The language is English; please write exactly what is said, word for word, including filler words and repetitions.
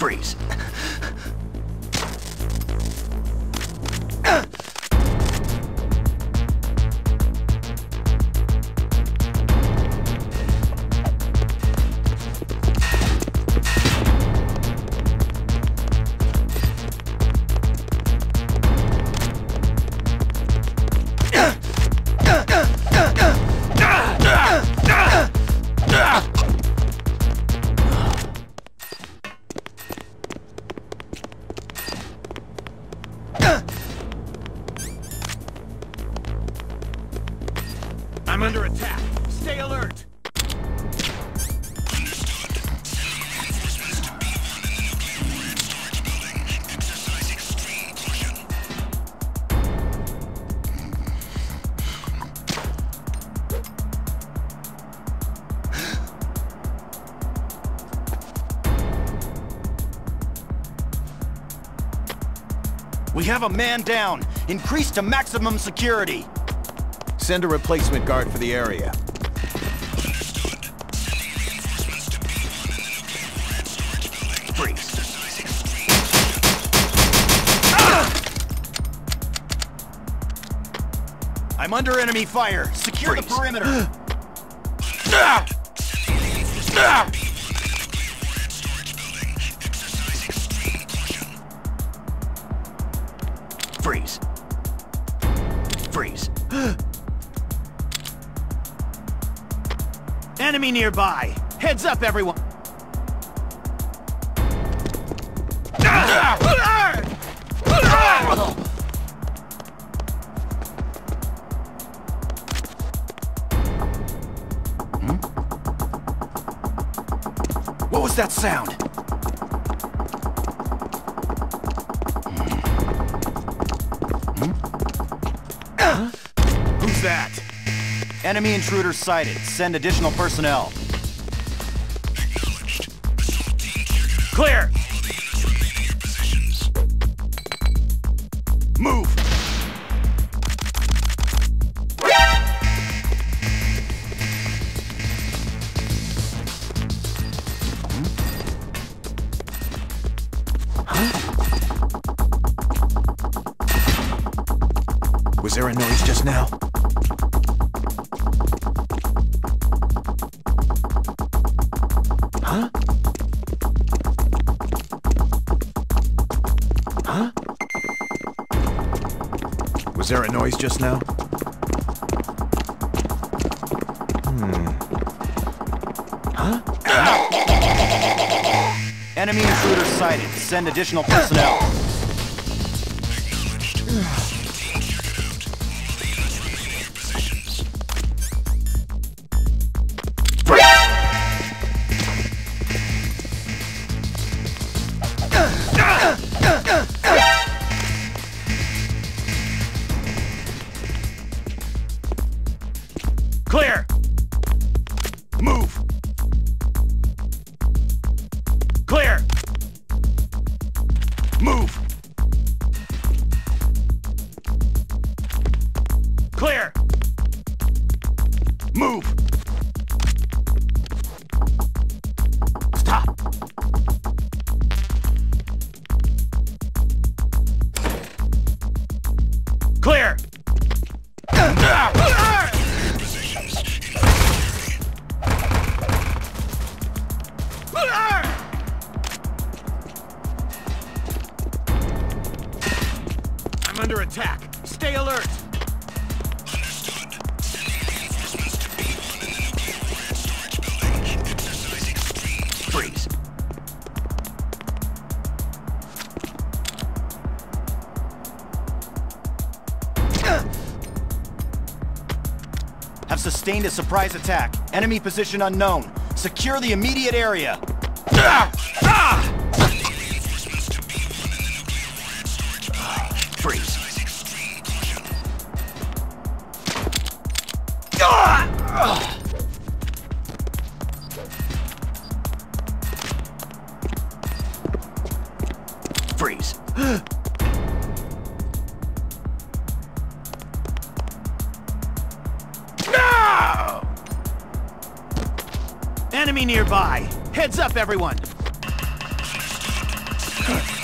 Freeze. I'm under attack. Stay alert. We have a man down. Increase to maximum security. Send a replacement guard for the area. Freeze. Ah! I'm under enemy fire. Secure Freeze. The perimeter. Ah! Ah! Freeze. Freeze. Enemy nearby. Heads up, everyone. Hmm? What was that sound? Hmm? Huh? Who's that? Enemy intruders sighted. Send additional personnel. Clear! Move! Huh? Was there a noise just now? Huh? Huh? Was there a noise just now? Hmm. Huh? Enemy intruders sighted. Send additional personnel. Clear! Move! Clear! Move! Clear! Move! Stop! Clear! I'm under attack. Stay alert. Understood. Sending reinforcements to B one in the nuclear weapons storage building. Exercising extreme caution. Freeze. Have sustained a surprise attack. Enemy position unknown. Secure the immediate area. Ah! Ah! Freeze. Freeze. No! Enemy nearby. Heads up, everyone. Understood. Got